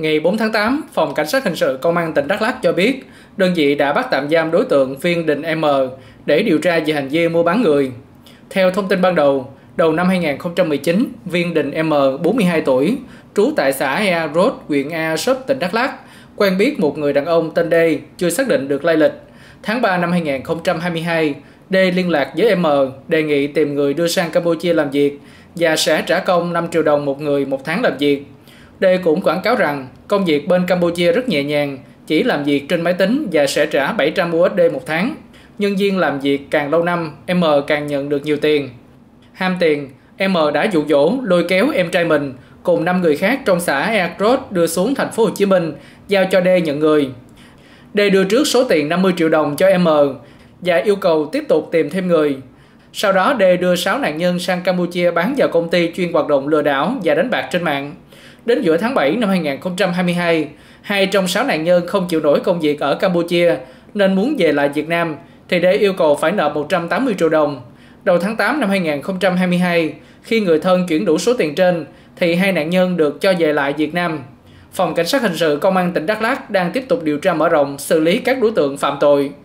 Ngày 4 tháng 8, Phòng Cảnh sát Hình sự Công an tỉnh Đắk Lắk cho biết, đơn vị đã bắt tạm giam đối tượng Viên Đình M để điều tra về hành vi mua bán người. Theo thông tin ban đầu, đầu năm 2019, Viên Đình M, 42 tuổi, trú tại xã Ea Rốt, huyện Ea Súp, tỉnh Đắk Lắk, quen biết một người đàn ông tên D, chưa xác định được lai lịch. Tháng 3 năm 2022, D liên lạc với M, đề nghị tìm người đưa sang Campuchia làm việc và sẽ trả công 5 triệu đồng một người một tháng làm việc. D cũng quảng cáo rằng công việc bên Campuchia rất nhẹ nhàng, chỉ làm việc trên máy tính và sẽ trả 700 USD một tháng. Nhân viên làm việc càng lâu năm, M càng nhận được nhiều tiền. Ham tiền, M đã dụ dỗ lôi kéo em trai mình cùng 5 người khác trong xã Earth đưa xuống thành phố Hồ Chí Minh, giao cho D nhận người. D đưa trước số tiền 50 triệu đồng cho M và yêu cầu tiếp tục tìm thêm người. Sau đó D đưa 6 nạn nhân sang Campuchia bán vào công ty chuyên hoạt động lừa đảo và đánh bạc trên mạng. Đến giữa tháng 7 năm 2022, 2 trong 6 nạn nhân không chịu nổi công việc ở Campuchia nên muốn về lại Việt Nam, thì D yêu cầu phải nợ 180 triệu đồng. Đầu tháng 8 năm 2022, khi người thân chuyển đủ số tiền trên, thì 2 nạn nhân được cho về lại Việt Nam. Phòng Cảnh sát Hình sự Công an tỉnh Đắk Lắk đang tiếp tục điều tra mở rộng, xử lý các đối tượng phạm tội.